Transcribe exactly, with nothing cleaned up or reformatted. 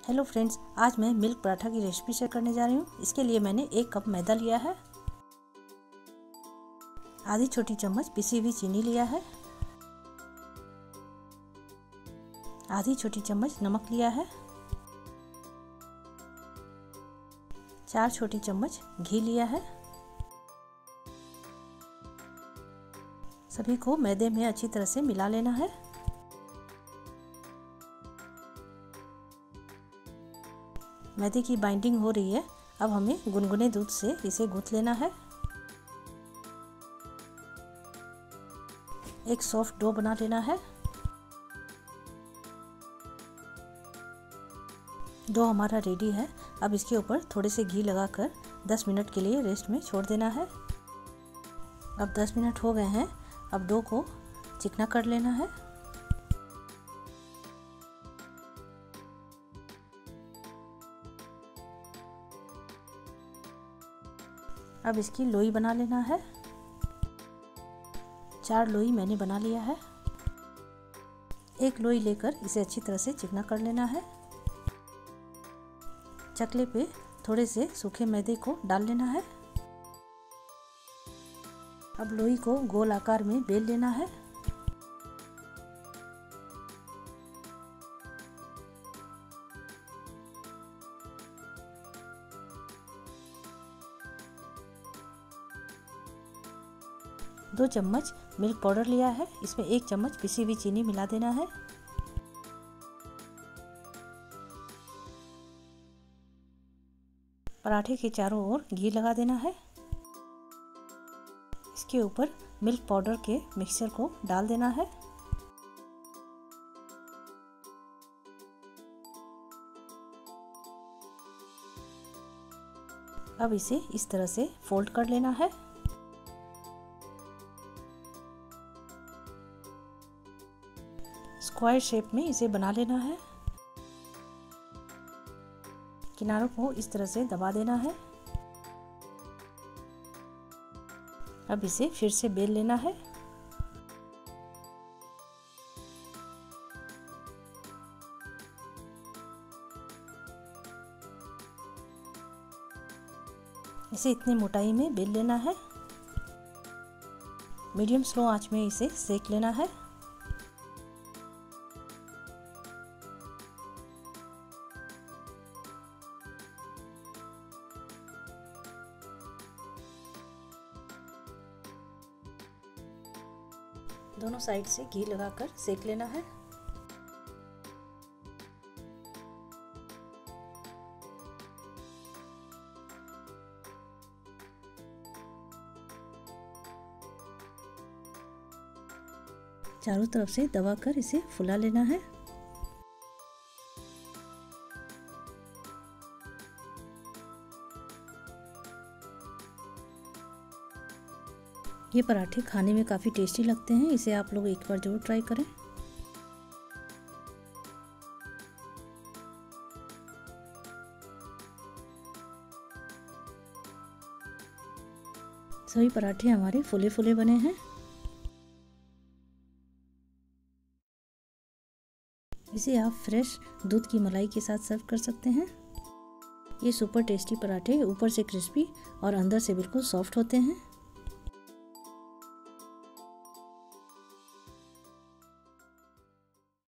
Hello friends, आज मैं milk paratha की रेसिपी शेयर करने जा रही हूँ। इसके लिए मैंने एक कप मैदा लिया है, आधी छोटी चम्मच पिसी हुई चीनी लिया है, आधी छोटी चम्मच नमक लिया है, चार छोटी चम्मच घी लिया है। सभी को मैदे में अच्छी तरह से मिला लेना है। मैदे की बाइंडिंग हो रही है। अब हमें गुनगुने दूध से इसे गूंथ लेना है। एक सॉफ्ट डो बना लेना है। डो हमारा रेडी है। अब इसके ऊपर थोड़े से घी लगाकर दस मिनट के लिए रेस्ट में छोड़ देना है। अब दस मिनट हो गए हैं। अब डो को चिकना कर लेना है। अब इसकी लोई बना लेना है। चार लोई मैंने बना लिया है। एक लोई लेकर इसे अच्छी तरह से चिकना कर लेना है। चकले पे थोड़े से सूखे मैदे को डाल लेना है। अब लोई को गोल आकार में बेल लेना है। दो चम्मच मिल्क पाउडर लिया है, इसमें एक चम्मच पिसी हुई चीनी मिला देना है। पराठे के चारों ओर घी लगा देना है। इसके ऊपर मिल्क पाउडर के मिक्सचर को डाल देना है। अब इसे इस तरह से फोल्ड कर लेना है। स्क्वायर शेप में इसे बना लेना है। किनारों को इस तरह से दबा देना है। अब इसे फिर से बेल लेना है। इसे इतनी मोटाई में बेल लेना है। मीडियम स्लो आंच में इसे सेक लेना है। दोनों साइड से घी लगाकर सेक लेना है। चारों तरफ से दबाकर इसे फुला लेना है। ये पराठे खाने में काफ़ी टेस्टी लगते हैं। इसे आप लोग एक बार जरूर ट्राई करें। सभी पराठे हमारे फुले फुले बने हैं। इसे आप फ्रेश दूध की मलाई के साथ सर्व कर सकते हैं। ये सुपर टेस्टी पराठे ऊपर से क्रिस्पी और अंदर से बिल्कुल सॉफ्ट होते हैं।